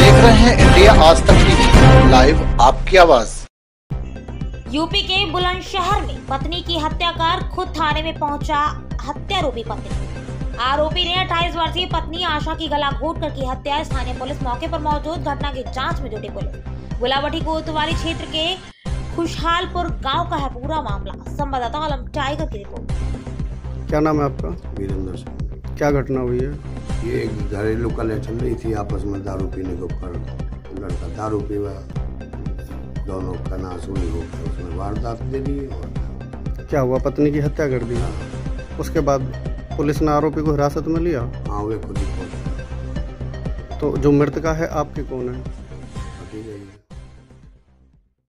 देख रहे हैं इंडिया आज तक टीवी, लाइव आपकी आवाज। यूपी के बुलंदशहर में पत्नी की हत्या कर खुद थाने में पहुंचा हत्यारोपी पति। आरोपी ने 28 वर्षीय पत्नी आशा की गला घोंटकर की हत्या। स्थानीय पुलिस मौके पर मौजूद, घटना की जांच में जुटी पुलिस। गुलावटी कोतवाली क्षेत्र के खुशहालपुर गांव का है पूरा मामला। संवाददाता आलम टाइगर की रिपोर्ट। क्या नाम है आपका? वीरेंद्र सिंह। क्या घटना हुई है? ये घरेलू कलह चल रही थी आपस में दारू पीने के ऊपर। लड़का दारू पीवा, दोनों का नाश हुई होकर उसने वारदात दे दी। और क्या हुआ? पत्नी की हत्या कर दी। उसके बाद पुलिस ने आरोपी को हिरासत में लिया। हाँ, वे खुद ही पहुंच। तो जो मृतका है आपके कौन है?